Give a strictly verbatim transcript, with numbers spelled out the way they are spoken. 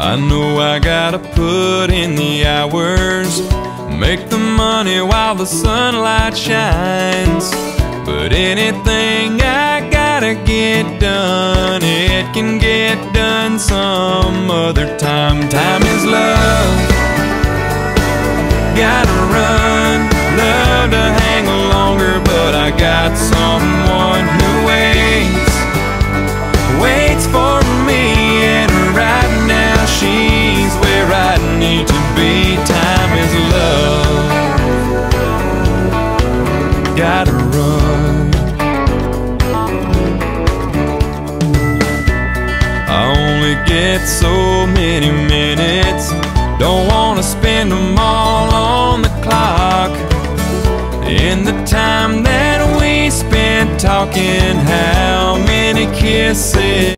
I know I gotta put in the hours, make the money while the sunlight shines. But anything I gotta get done, it can get done some other time. Time is love, gotta run. Love to hang longer, but I got someone who waits, waits for me. And right now she's where I need to be. Time is love, gotta run. I only get so many minutes, don't wanna spend them all on the clock. In the time that we spent talking, how many kisses